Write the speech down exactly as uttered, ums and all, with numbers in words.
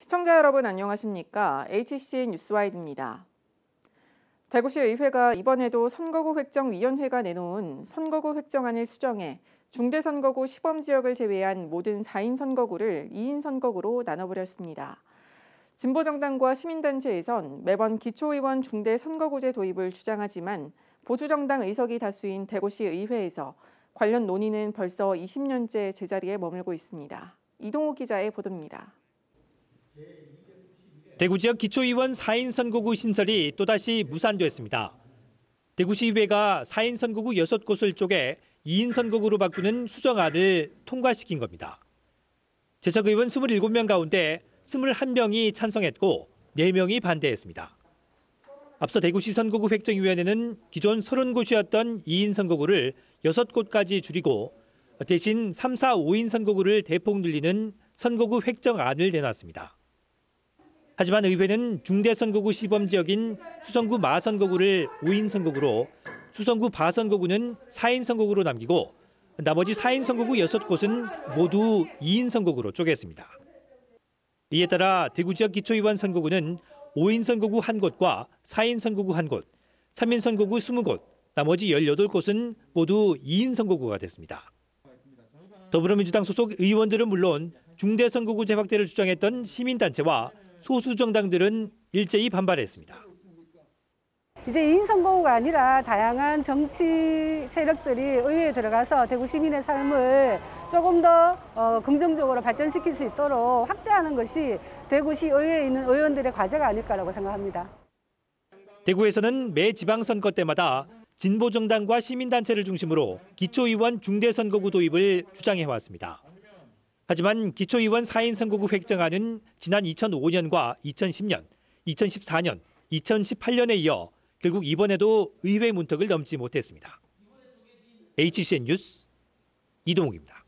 시청자 여러분 안녕하십니까? 에이치씨엔 뉴스와이드입니다. 대구시 의회가 이번에도 선거구 획정위원회가 내놓은 선거구 획정안을 수정해 중대선거구 시범지역을 제외한 모든 사 인 선거구를 이 인 선거구로 나눠버렸습니다. 진보정당과 시민단체에선 매번 기초의원 중대선거구제 도입을 주장하지만 보수정당 의석이 다수인 대구시 의회에서 관련 논의는 벌써 이십 년째 제자리에 머물고 있습니다. 이동호 기자의 보도입니다. 대구 지역 기초의원 사 인 선거구 신설이 또다시 무산됐습니다. 대구시의회가 사 인 선거구 여섯 곳을 쪼개 이 인 선거구로 바꾸는 수정안을 통과시킨 겁니다. 재석의원 이십칠 명 가운데 이십일 명이 찬성했고 네 명이 반대했습니다. 앞서 대구시 선거구 획정위원회는 기존 삼십 곳이었던 이 인 선거구를 여섯 곳까지 줄이고 대신 삼, 사, 오 인 선거구를 대폭 늘리는 선거구 획정안을 내놨습니다. 하지만 의회는 중대선거구 시범지역인 수성구 마선거구를 오 인 선거구로, 수성구 바선거구는 사 인 선거구로 남기고 나머지 사 인 선거구 여섯 곳은 모두 이 인 선거구로 쪼갰습니다. 이에 따라 대구 지역 기초의원 선거구는 오 인 선거구 한 곳과 사 인 선거구 한 곳, 삼 인 선거구 이십 곳, 나머지 열여덟 곳은 모두 이 인 선거구가 됐습니다. 더불어민주당 소속 의원들은 물론 중대선거구제 확대를 주장했던 시민단체와 소수 정당들은 일제히 반발했습니다. 이제 이 인 선거구가 아니라 다양한 정치 세력들이 의회에 들어가서 대구 시민의 삶을 조금 더 어, 긍정적으로 발전시킬 수 있도록 확대하는 것이 대구시 의회에 있는 의원들의 과제가 아닐까라고 생각합니다. 대구에서는 매 지방선거 때마다 진보정당과 시민단체를 중심으로 기초의원 중대선거구 도입을 주장해왔습니다. 하지만 기초의원 사 인 선거구 획정안은 지난 이천오 년과 이천십 년, 이천십사 년, 이천십팔 년에 이어 결국 이번에도 의회 문턱을 넘지 못했습니다. 에이치씨엔 뉴스 이동욱입니다.